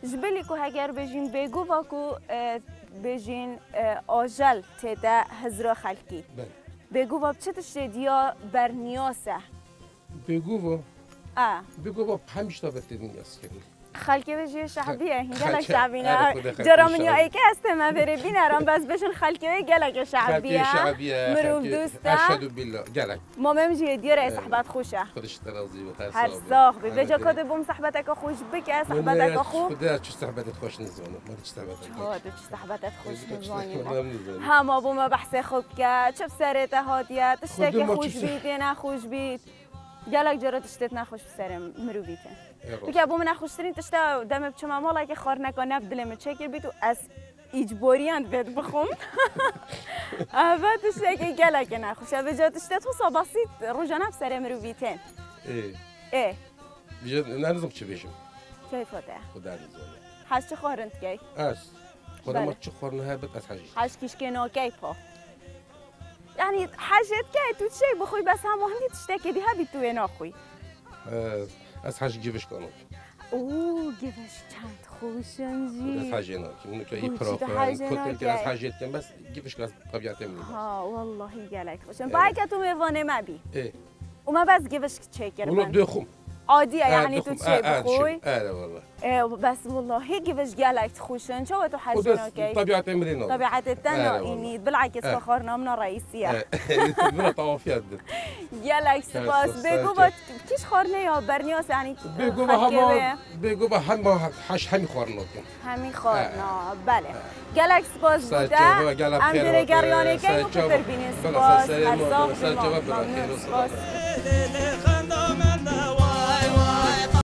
جبلی که اگر بجین بگو واکو بجین آجل تدا هزرا خلکی بگو واب چه تشتیدیا برنیاسه بگو و 5 تا بتدین نیاز کنی خلکی بجی شعبیه هنگلک شعبیه جرامنی ای که استما بره بینرام بس بشن خلکی های گلک شعبیه مروف دوستا اشهد بالله گلک مامم جی دیاره صحبت خوشه خودش ترازی و هر ساخ بجا کد بوم صحبتك خوش بك صحبتك خو خدا چه صحبتت خوش نزونه ما چه صحبتت ها چه صحبتت خوش نزونه ها بوم بحث خوب که چه سرت هادیه تشتکی خوش بیت نه خوش بیت گلک جرا تشتت نخوش بسرم مروفیته تو که بوم نخوشترین تشتا دم بچم مالا که خار نکنه بدلم چکر بیت و از اجباریان بد بخوم اول تشتکی گلک نخوشه به جا تشتت حسا بسیط روزانه بسر مروفیته ايه بجد نرزم چه بشم كيف فاته خدا نزونه حاج چه خورنت کی خدا ما چه خورنه هبت از حاجی حاج کیش کنو کیفا يعني حاجات كي تو شيء بخوي بس هم وهمي تشتكي بها بتو ناخوي از حاج گیوش کنم اوه گیوش چند خوشن جی از حاج نه که اون که ای پروفایل کتل که از حاجت کن بس گیوش که از طبیعت من ها والله گلک خوشن باید که تو میوانه مبی وما بس گیوش چیکر والله بدو خوم عادية يعني تتشي بخوي والله بس والله هيك بس جالك تخوشن شو تو حاجنا كي طبيعة امرنا طبيعة التنا يعني بالعكس فخرنا من الرئيسية من طوافيات جالك سباس بيجو كيش خورنا يا برنياس يعني بيجو هم حش همي خورنا همي خورنا بله جالك سباس بوده ام در جریانه کی و بتر بینی سپاس هر ساخت ما سپاس